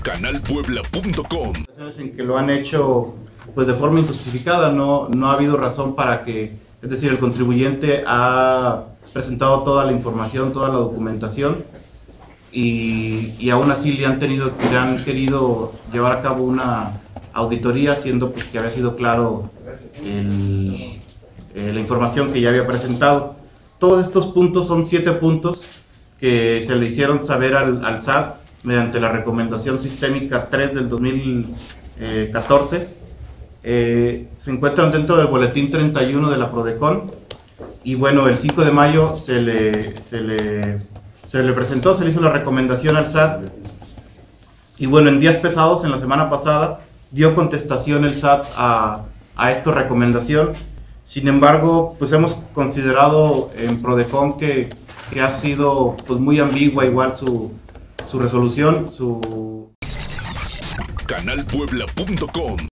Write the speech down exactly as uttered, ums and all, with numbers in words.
canal puebla punto com. En que lo han hecho pues de forma injustificada, no, no ha habido razón para que, es decir, el contribuyente ha presentado toda la información, toda la documentación y, y aún así le han, tenido, le han querido llevar a cabo una auditoría, siendo pues, que había sido claro el, eh, la información que ya había presentado. Todos estos puntos son siete puntos que se le hicieron saber al, al S A T mediante la recomendación sistémica tres del dos mil catorce. Eh, se encuentran dentro del boletín treinta y uno de la PRODECON y bueno, el cinco de mayo se le, se le, se le presentó, se le hizo la recomendación al S A T y bueno, en días pesados, en la semana pasada, dio contestación el S A T a, a esta recomendación. Sin embargo, pues hemos considerado en PRODECON que, que ha sido pues muy ambigua igual su, su resolución, su... canal puebla punto com